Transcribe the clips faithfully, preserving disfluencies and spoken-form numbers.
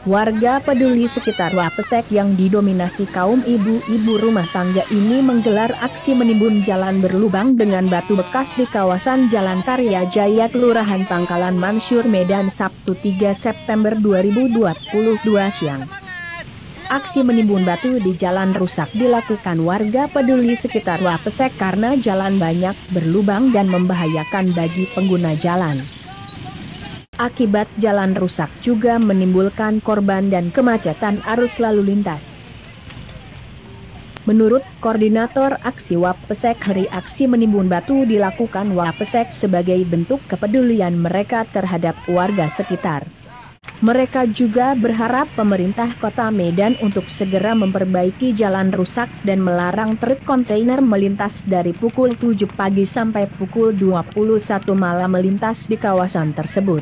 Warga peduli sekitar Wapesek yang didominasi kaum ibu-ibu rumah tangga ini menggelar aksi menimbun jalan berlubang dengan batu bekas di kawasan Jalan Karya Jaya, Kelurahan Pangkalan Mansur, Medan, Sabtu tiga September dua ribu dua puluh dua siang. Aksi menimbun batu di jalan rusak dilakukan warga peduli sekitar Wapesek karena jalan banyak berlubang dan membahayakan bagi pengguna jalan. Akibat jalan rusak juga menimbulkan korban dan kemacetan arus lalu lintas. Menurut Koordinator Aksi Wapesek Hari, aksi menimbun batu dilakukan Wapesek sebagai bentuk kepedulian mereka terhadap warga sekitar. Mereka juga berharap pemerintah Kota Medan untuk segera memperbaiki jalan rusak dan melarang truk kontainer melintas dari pukul tujuh pagi sampai pukul dua puluh satu malam melintas di kawasan tersebut.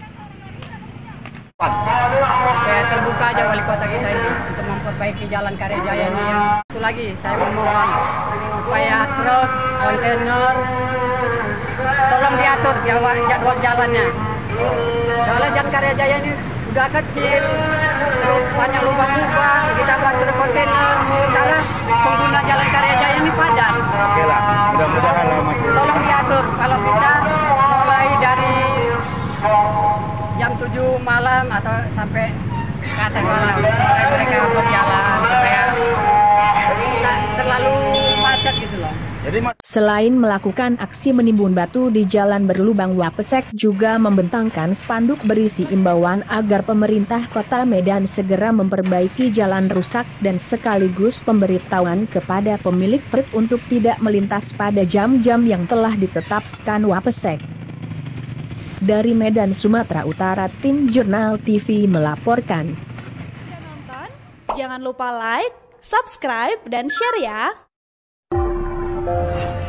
Ya, terbuka aja wali kota kita ini untuk memperbaiki jalan Karya Jaya ini. Yang itu lagi saya memohon supaya truk, kontainer tolong diatur jadwal, jadwal jalannya. Soalnya jalan Karya Jaya ini udah kecil, banyak lubang-lubang, kita buat truk kontainer, sementara pengguna jalan Karya Jaya ini padat. Oke lah, mudah-mudahan lah Mas. Tolong diatur, kalau bisa mulai dari jam tujuh malam atau sampai kata malam mereka berjalan supaya tidak terlalu macet gitu loh. Jadi, selain melakukan aksi menimbun batu di jalan berlubang, Wapesek juga membentangkan spanduk berisi imbauan agar pemerintah Kota Medan segera memperbaiki jalan rusak dan sekaligus pemberitahuan kepada pemilik truk untuk tidak melintas pada jam-jam yang telah ditetapkan Wapesek. Dari Medan, Sumatera Utara, tim Jurnal T V melaporkan. Sudah nonton? Jangan lupa like, subscribe, dan share ya!